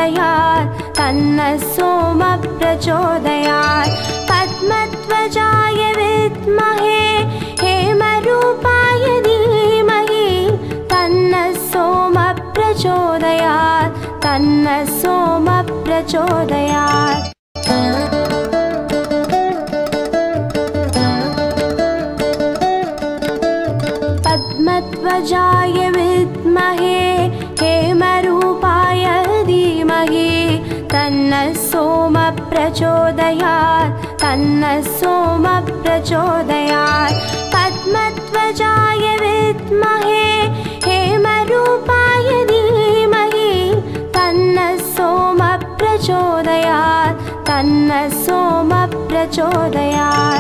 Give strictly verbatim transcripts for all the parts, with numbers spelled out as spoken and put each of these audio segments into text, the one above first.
प्रचोदयात् तन्नः सोमः प्रचोदयात् पद्मध्वजाय विद्महे हेमरूपाय धीमहि तन्नः सोमः प्रचोदयात् तन्नः सोमः प्रचोदयात् पद्मध्वजाय विद्महे हेमरूपाय धीमहि तन्नः सोमः प्रचोदयात् तन्नः सोमः प्रचोदयात् पद्मध्वजाय विद्महे हेमरूपाय धीमहि तन्नः सोमः प्रचोदयात् तन्नः सोमः प्रचोदयात्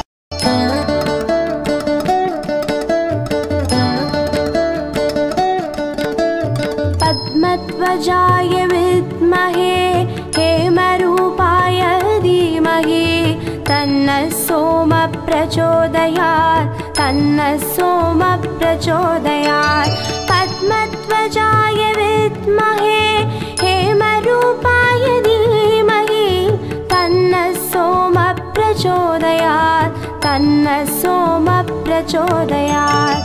पद्मध्वजाय विद्महे हेमरूपाय धीमहि तन्नः सोमः प्रचोदयात् तन्नः सोमः प्रचोदयात् पद्मध्वजाय विद्महे हेमरूपाय धीमहि तन्नः सोमः प्रचोदयात् तन्नः सोमः प्रचोदयात्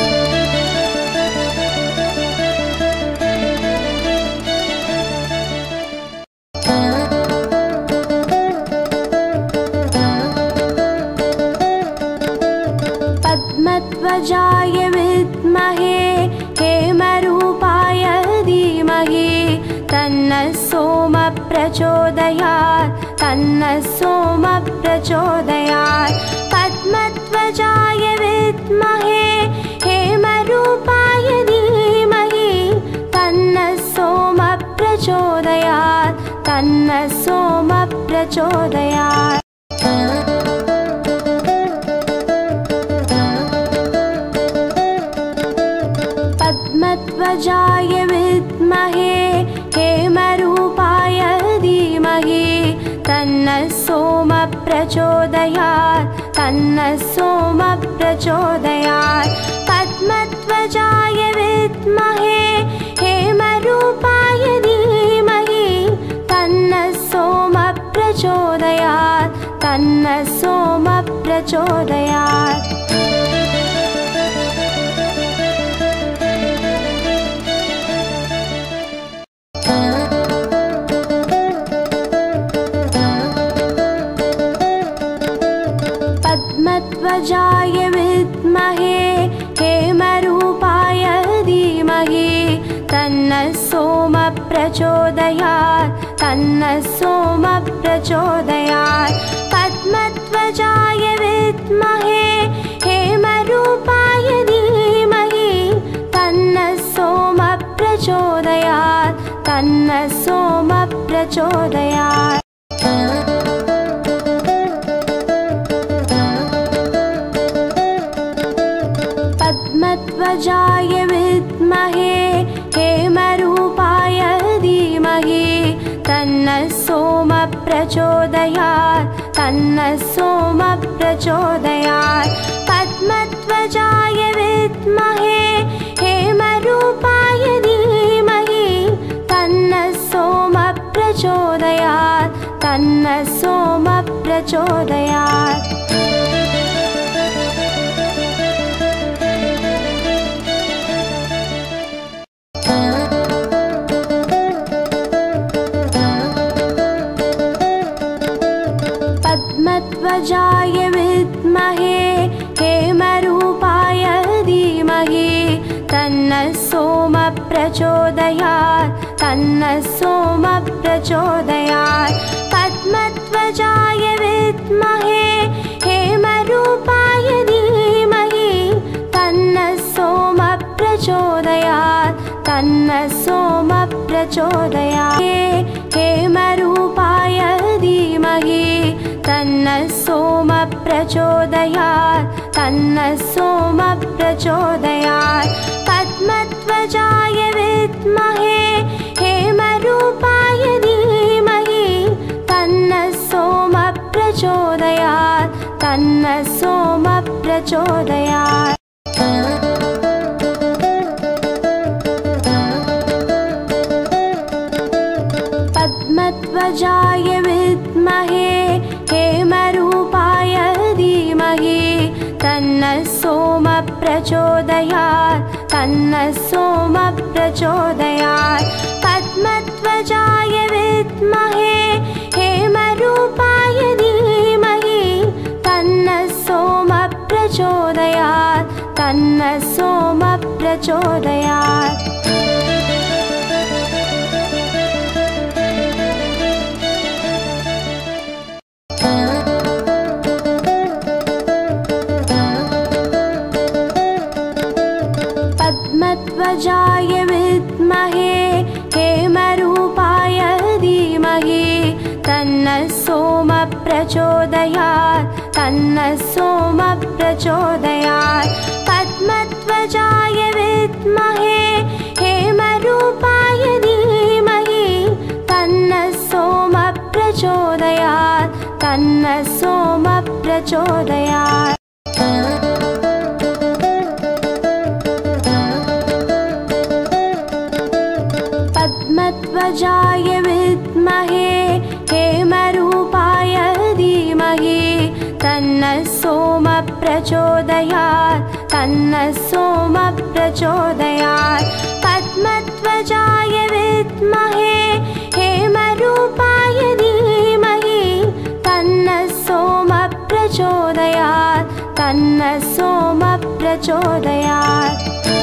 पद्मध्वजाय विद्महे हेमरूपाय धीमहि तन्नः सोमः प्रचोदयात् तन्नः सोमः प्रचोदयात् पद्मध्वजाय विद्महे हेमरूपाय धीमहि तन्नः सोमः प्रचोदयात् तन्नः सोमः प्रचोदयात् पद्मध्वजाय विद्महे हेमरूपाय धीमहि तन्नः सोमः प्रचोदयात् तन्नः सोमः प्रचोदयात् पद्मध्वजाय विद्महे हेमरूपाय धीमहि तन्नः सोमः प्रचोदयात् तन्नः सोमः प्रचोदयात् पद्मध्वजाय विद्महे हेमरूपाय धीमहि तन्नः सोमः प्रचोदयात् तन्नः सोमः प्रचोदयात् पद्मध्वजाय विद्महे हेमरूपाय धीमहि तन्नः सोमः प्रचोदयात् तन्नः सोमः प्रचोदयात् पद्मध्वजाय विद्महे हेमरूपाय धीमहि तन्नः सोमः प्रचोदयात् तन्नः सोमः प्रचोदयात् पद्मध्वजाय विद्महे हेमरूपाय धीमहि तन्नः सोमः प्रचोदयात् तन्नः सोमः प्रचोदयात् पद्मध्वजाय विद्महे हेमरूपाय धीमहि तन्नः सोमः प्रचोदयात् तन्नः सोमः प्रचोदयात् पद्मध्वजाय विद्महे हेमरूपाय धीमहि तन्नः सोमः प्रचोदयात् तन्नः सोमः प्रचोदयात् हेमरूपाय धीमहि तन्नः सोमः प्रचोदयात् तन्नः सोमः प्रचोदयात् पद्मध्वजाय विद्महे हेमरूपाय धीमहि तन्नः सोमः प्रचोदयात् तन्नः सोमः प्रचोदयात् तन्नः सोमः प्रचोदयात् पद्मध्वजाय विद्महे हेमरूपाय धीमहि तन्नः सोमः प्रचोदयात् तन्नः सोमः प्रचोदयात् पद्मध्वजाय विद्महे हेमरूपाय धीमहि तन्नः सोमः प्रचोदयात् तन्नः सोमः प्रचोदयात् पद्मध्वजाय विद्महे हेमरूपाय धीमहि तन्नः सोमः प्रचोदयात् तन्नः सोमः प्रचोदयात् पद्मध्वजाय विद्महे हेमरूपाय धीमहि तन्नः सोमः प्रचोदयात् तन्नः सोमः प्रचोदयात् पद्मध्वजाय विद्महे हेमरूपाय धीमहि तन्नः सोमः प्रचोदयात् तन्नः सोमः प्रचोदयात्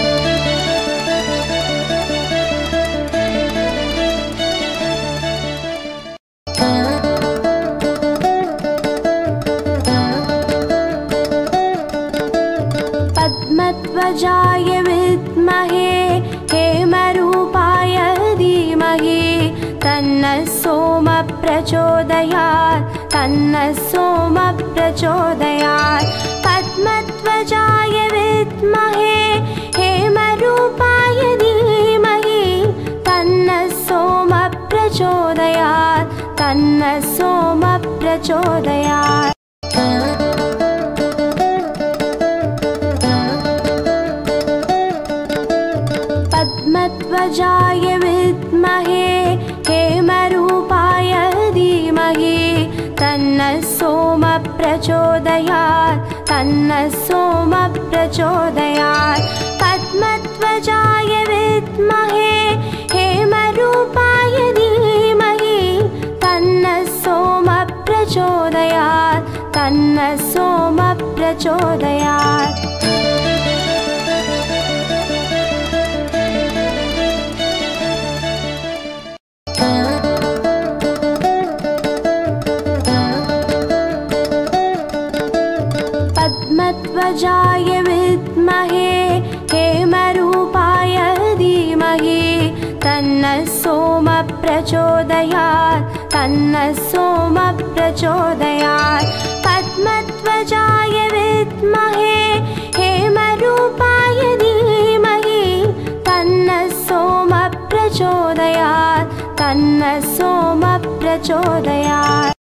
पद्मध्वजाय विद्महे हेमरूपाय धीमहि तन्नः सोमः प्रचोदयात् तन्नः सोमः प्रचोदयात् पद्मध्वजाय विद्महे हेमरूपाय धीमहि तन्नः सोमः प्रचोदयात् तन्नः सोमः प्रचोदयात् पद्मध्वजाय विद्महे हेमरूपाय धीमहि तन्नः सोमः प्रचोदयात् तन्नः सोमः प्रचोदयात् पद्मध्वजाय विद्महे हेमरूपाय धीमहि तन्नः सोमः प्रचोदयात् तन्नः सोमः प्रचोदयात् पद्मध्वजाय विद्महे हेमरूपाय धीमहि तन्नः सोमः प्रचोदयात् तन्नः सोमः प्रचोदयात् पद्मध्वजाय विद्महे हेमरूपाय धीमहि तन्नः सोमः प्रचोदयात् तन्नः सोमः प्रचोदयात्